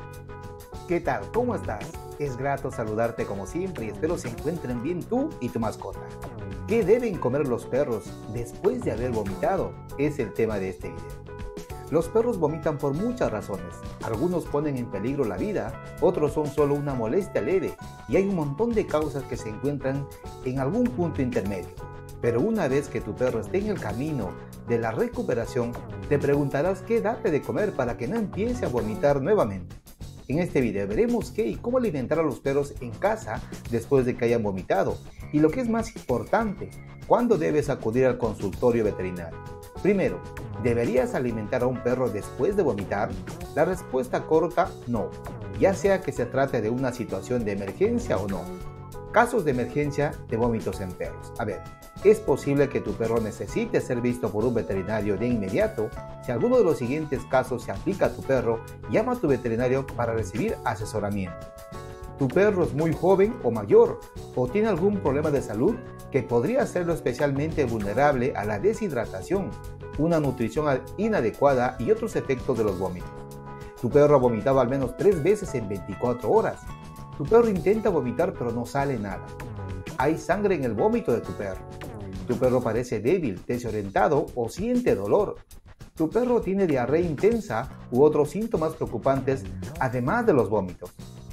¿Qué tal? ¿Cómo estás? Es grato saludarte como siempre y espero se encuentren bien tú y tu mascota. ¿Qué deben comer los perros después de haber vomitado? Es el tema de este video. Los perros vomitan por muchas razones. Algunos ponen en peligro la vida, otros son solo una molestia leve y hay un montón de causas que se encuentran en algún punto intermedio. Pero una vez que tu perro esté en el camino de la recuperación, te preguntarás qué darle de comer para que no empiece a vomitar nuevamente. En este video veremos qué y cómo alimentar a los perros en casa después de que hayan vomitado y lo que es más importante, cuándo debes acudir al consultorio veterinario. Primero, ¿deberías alimentar a un perro después de vomitar? La respuesta corta, no, ya sea que se trate de una situación de emergencia o no. Casos de emergencia de vómitos en perros. A ver, es posible que tu perro necesite ser visto por un veterinario de inmediato. Si alguno de los siguientes casos se aplica a tu perro, llama a tu veterinario para recibir asesoramiento. Tu perro es muy joven o mayor, o tiene algún problema de salud que podría hacerlo especialmente vulnerable a la deshidratación, una nutrición inadecuada y otros efectos de los vómitos. Tu perro ha vomitado al menos 3 veces en 24 horas. Tu perro intenta vomitar pero no sale nada. Hay sangre en el vómito de tu perro. Tu perro parece débil, desorientado o siente dolor. Tu perro tiene diarrea intensa u otros síntomas preocupantes además de los vómitos.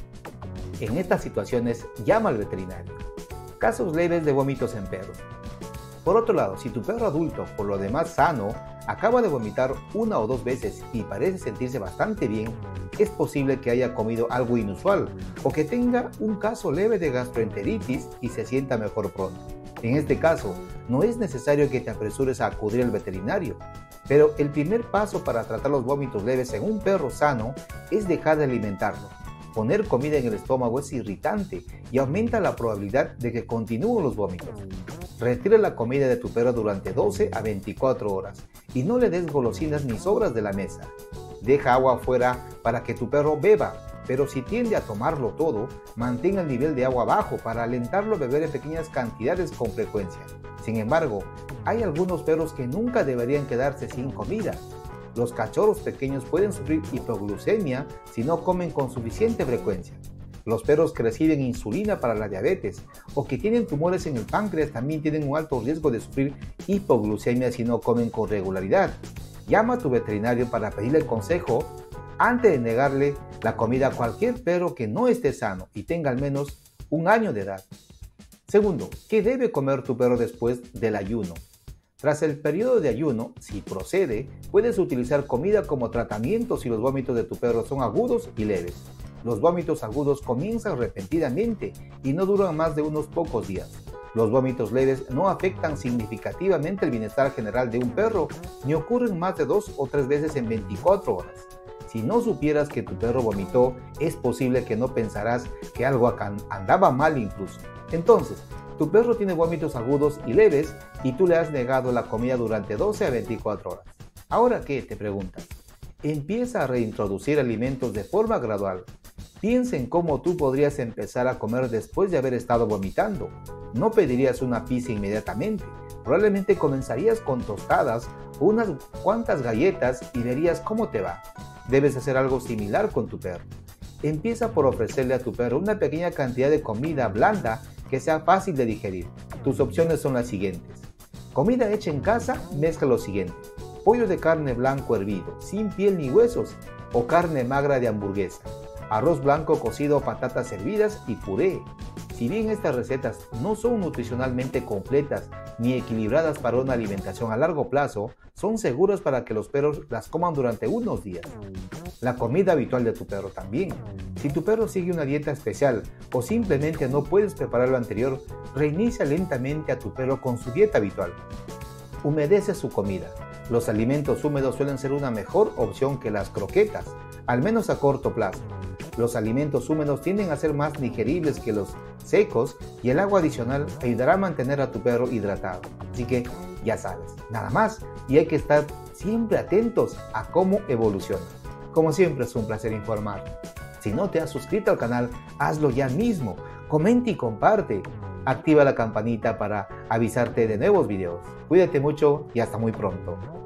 En estas situaciones, llama al veterinario. Casos leves de vómitos en perros. Por otro lado, si tu perro adulto, por lo demás sano, acaba de vomitar 1 o 2 veces y parece sentirse bastante bien, es posible que haya comido algo inusual o que tenga un caso leve de gastroenteritis y se sienta mejor pronto. En este caso, no es necesario que te apresures a acudir al veterinario, pero el primer paso para tratar los vómitos leves en un perro sano es dejar de alimentarlo. Poner comida en el estómago es irritante y aumenta la probabilidad de que continúen los vómitos. Retira la comida de tu perro durante 12 a 24 horas y no le des golosinas ni sobras de la mesa. Deja agua afuera para que tu perro beba, pero si tiende a tomarlo todo, mantén el nivel de agua bajo para alentarlo a beber en pequeñas cantidades con frecuencia. Sin embargo, hay algunos perros que nunca deberían quedarse sin comida. Los cachorros pequeños pueden sufrir hipoglucemia si no comen con suficiente frecuencia. Los perros que reciben insulina para la diabetes o que tienen tumores en el páncreas también tienen un alto riesgo de sufrir hipoglucemia si no comen con regularidad. Llama a tu veterinario para pedirle consejo antes de negarle la comida a cualquier perro que no esté sano y tenga al menos 1 año de edad. Segundo, ¿qué debe comer tu perro después del ayuno? Tras el periodo de ayuno, si procede, puedes utilizar comida como tratamiento si los vómitos de tu perro son agudos y leves. Los vómitos agudos comienzan repentinamente y no duran más de unos pocos días. Los vómitos leves no afectan significativamente el bienestar general de un perro, ni ocurren más de 2 o 3 veces en 24 horas. Si no supieras que tu perro vomitó, es posible que no pensarás que algo andaba mal incluso. Entonces, tu perro tiene vómitos agudos y leves y tú le has negado la comida durante 12 a 24 horas. ¿Ahora qué? Te preguntas. Empieza a reintroducir alimentos de forma gradual. Piensa en cómo tú podrías empezar a comer después de haber estado vomitando. No pedirías una pizza inmediatamente. Probablemente comenzarías con tostadas o unas cuantas galletas y verías cómo te va. Debes hacer algo similar con tu perro. Empieza por ofrecerle a tu perro una pequeña cantidad de comida blanda que sea fácil de digerir. Tus opciones son las siguientes. Comida hecha en casa, mezcla lo siguiente. Pollo de carne blanco hervido, sin piel ni huesos, o carne magra de hamburguesa. Arroz blanco cocido, patatas hervidas y puré. Si bien estas recetas no son nutricionalmente completas ni equilibradas para una alimentación a largo plazo, son seguras para que los perros las coman durante unos días. La comida habitual de tu perro también. Si tu perro sigue una dieta especial o simplemente no puedes preparar lo anterior, reinicia lentamente a tu perro con su dieta habitual. Humedece su comida. Los alimentos húmedos suelen ser una mejor opción que las croquetas, al menos a corto plazo. Los alimentos húmedos tienden a ser más digeribles que los secos y el agua adicional ayudará a mantener a tu perro hidratado. Así que ya sabes, nada más, y hay que estar siempre atentos a cómo evoluciona. Como siempre es un placer informar. Si no te has suscrito al canal, hazlo ya mismo. Comenta y comparte. Activa la campanita para avisarte de nuevos videos. Cuídate mucho y hasta muy pronto.